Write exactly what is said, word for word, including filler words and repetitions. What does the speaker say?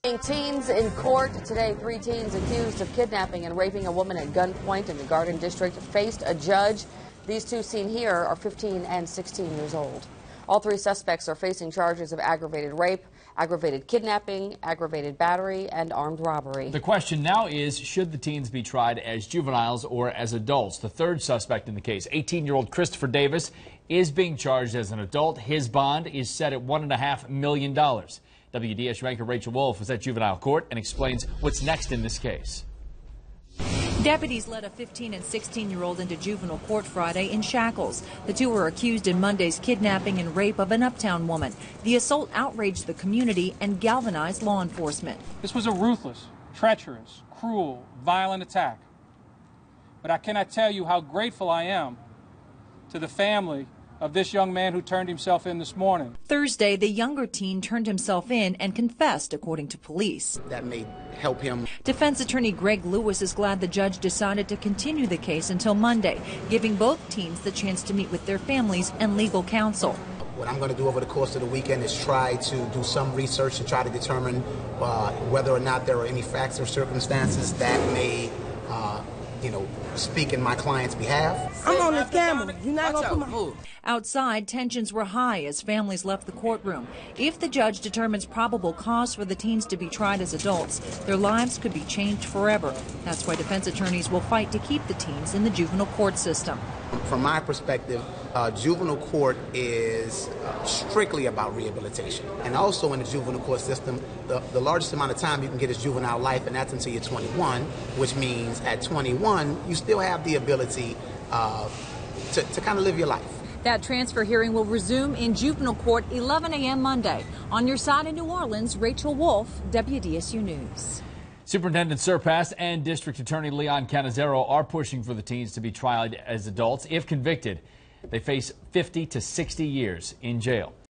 Teens in court today. Three teens accused of kidnapping and raping a woman at gunpoint in the Garden District faced a judge. These two seen here are fifteen and sixteen years old. All three suspects are facing charges of aggravated rape, aggravated kidnapping, aggravated battery, and armed robbery. The question now is, should the teens be tried as juveniles or as adults? The third suspect in the case, eighteen-year-old Christopher Davis, is being charged as an adult. His bond is set at one point five million dollars. W D S U anchor Rachel Wolf was at juvenile court and explains what's next in this case. Deputies led a fifteen and sixteen-year-old into juvenile court Friday in shackles. The two were accused in Monday's kidnapping and rape of an uptown woman. The assault outraged the community and galvanized law enforcement. This was a ruthless, treacherous, cruel, violent attack. But I cannot tell you how grateful I am to the family of this young man who turned himself in this morning. Thursday, the younger teen turned himself in and confessed, according to police. That may help him. Defense attorney Greg Lewis is glad the judge decided to continue the case until Monday, giving both teens the chance to meet with their families and legal counsel. What I'm going to do over the course of the weekend is try to do some research to try to determine uh, whether or not there are any facts or circumstances that may uh, you know, speak in my client's behalf. I'm on this camera. You're not gonna put my... Outside, tensions were high as families left the courtroom. If the judge determines probable cause for the teens to be tried as adults, their lives could be changed forever. That's why defense attorneys will fight to keep the teens in the juvenile court system. From my perspective, uh, juvenile court is uh, strictly about rehabilitation. And also in the juvenile court system, the, the largest amount of time you can get is juvenile life, and that's until you're twenty-one, which means at twenty-one, you still have the ability uh, to, to kind of live your life. That transfer hearing will resume in juvenile court eleven a m Monday. On your side in New Orleans, Rachel Wolf, W D S U News. Superintendent Surpass and District Attorney Leon Canizero are pushing for the teens to be tried as adults. If convicted, they face fifty to sixty years in jail.